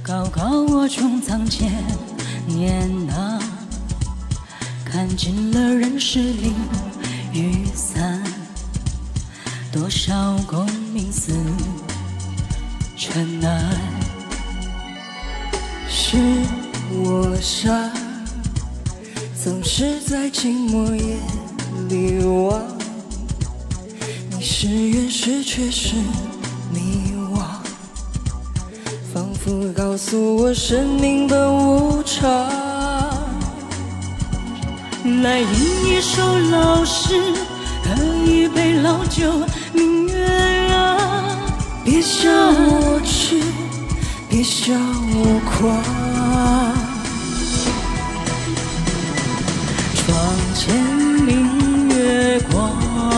高高我穹苍千年啊，看尽了人世灵与散，多少功名似尘埃。 是我傻，总是在寂寞夜里望，你是缘是却是迷惘，仿佛告诉我生命本无常。 来吟一首老诗，喝一杯老酒，明月啊， 别笑我痴，别笑我狂。 窗前明月光，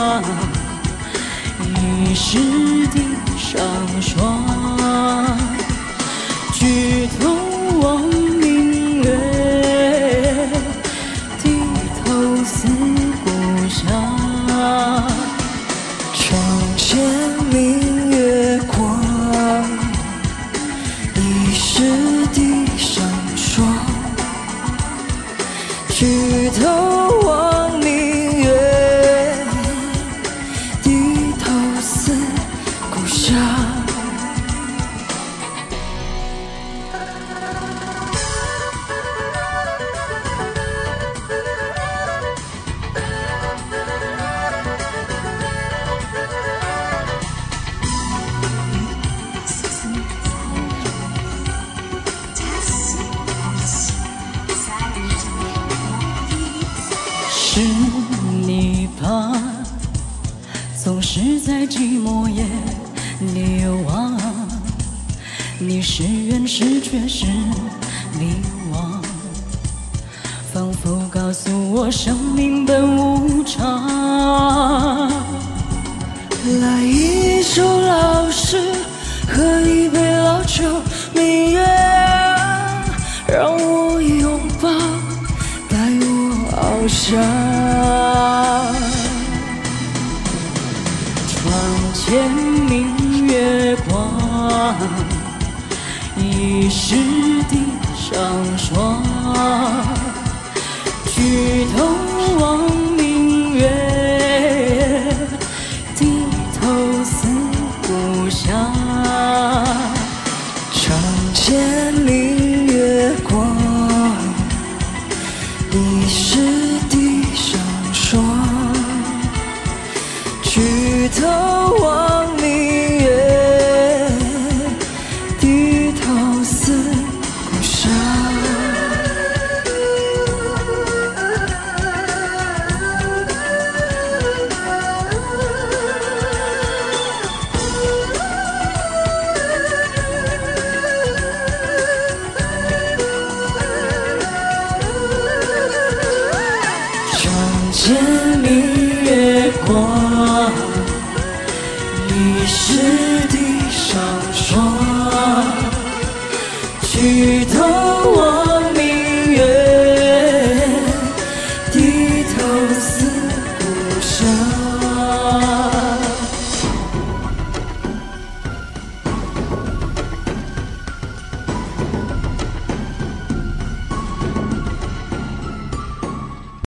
疑是地上霜。举头望明月，低头思故乡。 窗前明月光，疑是地上霜。举头望明月，低头思故乡。 是你吧，总是在寂寞夜里望，你是缘是却是迷惘，仿佛告诉我生命本无常。 来一首老诗，喝一杯老酒，明月啊，让我拥抱，带我翱翔。 窗前明月光，疑是地上霜。举头望明月，低头思故乡。 窗前明月光，疑是地上霜。举头望明月，低头思故乡。 窗前明月光，